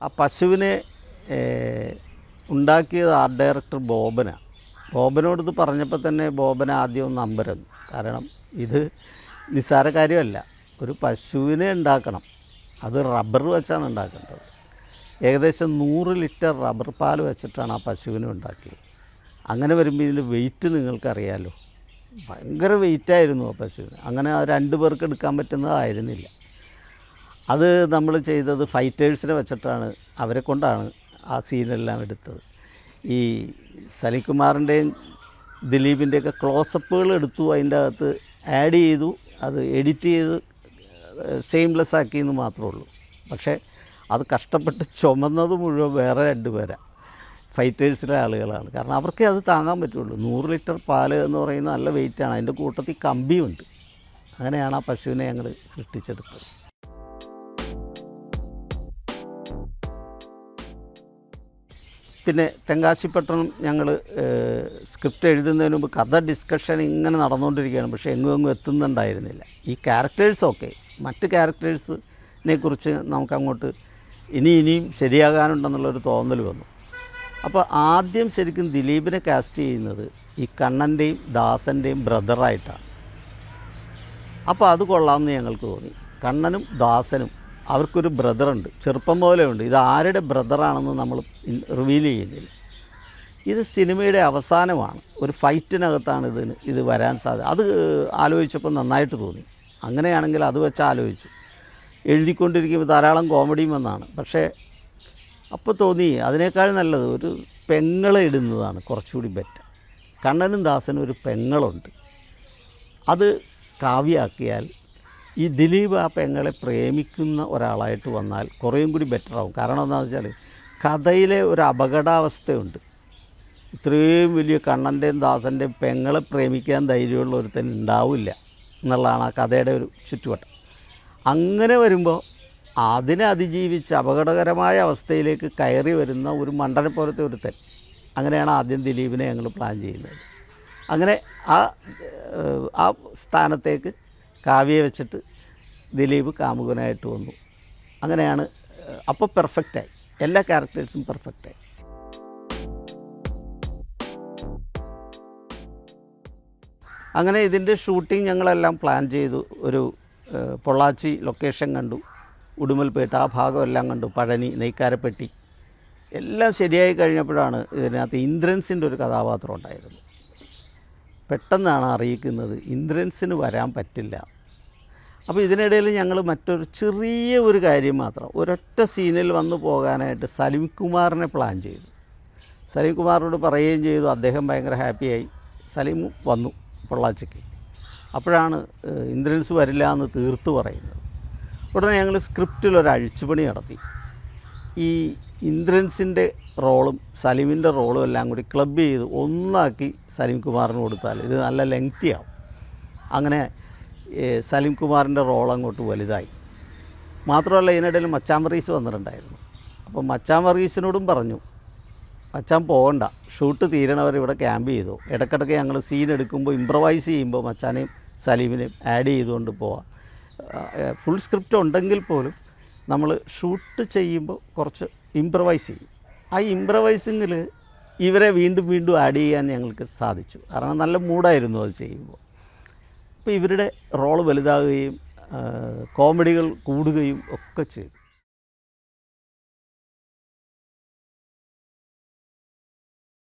ആ പശുവിനെ ഉണ്ടാക്കിയത് ആർട്ട് ഡയറക്ടർ ബോബനാണ്. ബോബനോട് ഇത് പറഞ്ഞപ്പോൾ തന്നെ ബോബൻ ആദ്യം ഒന്ന് അമ്പരന്നു. കാരണം ഇത് നിസ്സാര കാര്യമല്ല, ഒരു പശുവിനെ ഉണ്ടാക്കണം, അത് റബ്ബർ വെച്ചാണ് ഉണ്ടാക്കേണ്ടത്. ഏകദേശം 100 ലിറ്റർ റബ്ബർ പാൽ വെച്ചിട്ടാണ് ആ പശുവിനെ ഉണ്ടാക്കിയത്. അങ്ങനെ വരുമ്പോൾ ഇതിൻ്റെ വെയിറ്റ് നിങ്ങൾക്കറിയാമല്ലോ, ഭയങ്കര വെയിറ്റായിരുന്നു ആ പശുവിന്. അങ്ങനെ 2 പേർക്ക് എടുക്കാൻ പറ്റുന്നതായിരുന്നില്ല. അത് നമ്മൾ ചെയ്തത് ഫൈറ്റേഴ്സിനെ വെച്ചിട്ടാണ്, അവരെ കൊണ്ടാണ് ആ സീനെല്ലാം എടുത്തത്. ഈ സലിംകുമാറിൻ്റെയും ദിലീപിൻ്റെയൊക്കെ ക്ലോസപ്പുകൾ എടുത്തു, അതിൻ്റെ അകത്ത് ആഡ് ചെയ്തു, അത് എഡിറ്റ് ചെയ്ത് സെയിംലെസ് ആക്കിയെന്ന് മാത്രമേ ഉള്ളൂ. പക്ഷേ അത് കഷ്ടപ്പെട്ട് ചുമന്നത് മുഴുവൻ വേറെ 2 പേരാണ്, ഫൈറ്റേഴ്സിലെ ആളുകളാണ്. കാരണം അവർക്കേ അത് താങ്ങാൻ പറ്റുള്ളൂ. 100 ലിറ്റർ പാല് എന്ന് പറയുന്നത് നല്ല വെയിറ്റാണ്, അതിൻ്റെ കൂട്ടത്തിൽ കമ്പിയുണ്ട്. അങ്ങനെയാണ് ആ പശുവിനെ ഞങ്ങൾ സൃഷ്ടിച്ചെടുത്തത്. പിന്നെ തെങ്കാശിപ്പട്ടണം ഞങ്ങൾ സ്ക്രിപ്റ്റ് എഴുതുന്നതിന് മുമ്പ് കഥ ഡിസ്കഷൻ ഇങ്ങനെ നടന്നുകൊണ്ടിരിക്കുകയാണ്, പക്ഷേ എങ്ങും എത്തുന്നുണ്ടായിരുന്നില്ല. ഈ ക്യാരക്ടേഴ്സൊക്കെ, മറ്റ് ക്യാരക്ടേഴ്സിനെ കുറിച്ച് നമുക്കങ്ങോട്ട് ഇനിയും ശരിയാകാനുണ്ടെന്നുള്ളൊരു തോന്നൽ വന്നു. അപ്പോൾ ആദ്യം ശരിക്കും ദിലീപിനെ കാസ്റ്റ് ചെയ്യുന്നത് ഈ കണ്ണൻ്റെയും ദാസൻ്റെയും ബ്രദറായിട്ടാണ്. അപ്പോൾ അത് കൊള്ളാമെന്ന് ഞങ്ങൾക്ക് തോന്നി. കണ്ണനും ദാസനും അവർക്കൊരു ബ്രദറുണ്ട്, ചെറുപ്പം പോലെ ഉണ്ട്. ഇത് ആരുടെ ബ്രദറാണെന്ന് നമ്മൾ റിവീൽ ചെയ്യുന്നില്ല. ഇത് സിനിമയുടെ അവസാനമാണ്, ഒരു ഫൈറ്റിനകത്താണ് ഇത് വരാൻ സാധ്യത. അത് ആലോചിച്ചപ്പോൾ നന്നായിട്ട് തോന്നി. അങ്ങനെയാണെങ്കിൽ അത് വെച്ച് ആലോചിച്ചു. എഴുതിക്കൊണ്ടിരിക്കുമ്പോൾ ധാരാളം കോമഡിയും വന്നാണ്. പക്ഷേ അപ്പോൾ തോന്നി അതിനേക്കാൾ നല്ലത് ഒരു പെങ്ങളെ ഇടുന്നതാണ് കുറച്ചുകൂടി ബെറ്റർ. കണ്ണനും ദാസനും ഒരു പെങ്ങളുണ്ട്, അത് കാവ്യാക്കിയാൽ ഈ ദിലീപ് ആ പെങ്ങളെ പ്രേമിക്കുന്ന ഒരാളായിട്ട് വന്നാൽ കുറേയും കൂടി ബെറ്ററാവും. കാരണം എന്താണെന്ന് വെച്ചാൽ കഥയിലെ ഒരു അപകടാവസ്ഥയുണ്ട്. ഇത്രയും വലിയ കണ്ണൻ്റെയും ദാസൻ്റെയും പെങ്ങളെ പ്രേമിക്കാൻ ധൈര്യമുള്ള ഒരുത്തൻ ഉണ്ടാവില്ല എന്നുള്ളതാണ് ആ കഥയുടെ ഒരു ചുറ്റുവട്ടം. അങ്ങനെ വരുമ്പോൾ അതിനെ അതിജീവിച്ച് അപകടകരമായ അവസ്ഥയിലേക്ക് കയറി വരുന്ന ഒരു മണ്ടനെ പോലത്തെ ഒരുത്തൻ, അങ്ങനെയാണ് ആദ്യം ദിലീപിനെ ഞങ്ങൾ പ്ലാൻ ചെയ്യുന്നത്. അങ്ങനെ ആ സ്ഥാനത്തേക്ക് കാവ്യയെ വെച്ചിട്ട് ദിലീപ് കാമുകനായിട്ട് വന്നു. അങ്ങനെയാണ്. അപ്പോൾ പെർഫെക്റ്റായി, എല്ലാ ക്യാരക്ടേഴ്സും പെർഫെക്റ്റായി. അങ്ങനെ ഇതിൻ്റെ ഷൂട്ടിംഗ് ഞങ്ങളെല്ലാം പ്ലാൻ ചെയ്തു. ഒരു പൊള്ളാച്ചി ലൊക്കേഷൻ കണ്ടു, ഉടുമൽപേട്ട ആ ഭാഗമെല്ലാം കണ്ടു, പഴനി, നെയ്ക്കാരപ്പെട്ടി എല്ലാം ശരിയായി കഴിഞ്ഞപ്പോഴാണ് ഇതിനകത്ത് ഇന്ദ്രൻസിൻ്റെ ഒരു കഥാപാത്രം ഉണ്ടായിരുന്നു. പെട്ടെന്നാണ് അറിയിക്കുന്നത് ഇന്ദ്രൻസിന് വരാൻ പറ്റില്ല. അപ്പോൾ ഇതിനിടയിൽ ഞങ്ങൾ മറ്റൊരു ചെറിയ ഒരു കാര്യം മാത്രം, ഒരൊറ്റ സീനിൽ വന്നു പോകാനായിട്ട് സലിംകുമാറിനെ പ്ലാൻ ചെയ്തു. സലിംകുമാറിനോട് പറയുകയും ചെയ്തു. അദ്ദേഹം ഭയങ്കര ഹാപ്പിയായി. സലീം വന്നു പൊള്ളാച്ചിക്ക്. അപ്പോഴാണ് ഇന്ദ്രൻസ് വരില്ല എന്ന് തീർത്ത് പറയുന്നത്. ഉടനെ ഞങ്ങൾ സ്ക്രിപ്റ്റിലൊരു അഴിച്ചുപണി നടത്തി. ഈ ഇന്ദ്രൻസിൻ്റെ റോളും സലീമിൻ്റെ റോളും എല്ലാം കൂടി ക്ലബ് ചെയ്ത് ഒന്നാക്കി സലീംകുമാറിന് കൊടുത്താൽ ഇത് നല്ല ലെങ്തിയാവും. അങ്ങനെ സലീംകുമാറിൻ്റെ റോൾ അങ്ങോട്ട് വലുതായി. മാത്രമല്ല ഇതിനിടയിൽ മച്ചാൻ വർഗീസ് വന്നിട്ടുണ്ടായിരുന്നു. അപ്പോൾ മച്ചാൻ വർഗീസിനോടും പറഞ്ഞു, മച്ചാൻ പോകണ്ട, ഷൂട്ട് തീരണവർ ഇവിടെ ക്യാമ്പ് ചെയ്തു. ഇടയ്ക്കിടയ്ക്ക് ഞങ്ങൾ സീൻ എടുക്കുമ്പോൾ ഇമ്പ്രവൈസ് ചെയ്യുമ്പോൾ മച്ചാനെയും സലീമിനെയും ആഡ് ചെയ്തുകൊണ്ട് പോവാം. ഫുൾ സ്ക്രിപ്റ്റ് ഉണ്ടെങ്കിൽ പോലും നമ്മൾ ഷൂട്ട് ചെയ്യുമ്പോൾ കുറച്ച് ഇമ്പ്രവൈസ് ചെയ്യും. ആ ഇമ്പ്രവൈസിങ്ങിൽ ഇവരെ വീണ്ടും ആഡ് ചെയ്യാൻ ഞങ്ങൾക്ക് സാധിച്ചു. കാരണം നല്ല മൂഡായിരുന്നു അത് ചെയ്യുമ്പോൾ. അപ്പോൾ ഇവരുടെ റോള് വലുതാകുകയും കോമഡികൾ കൂടുകയും ഒക്കെ ചെയ്തു.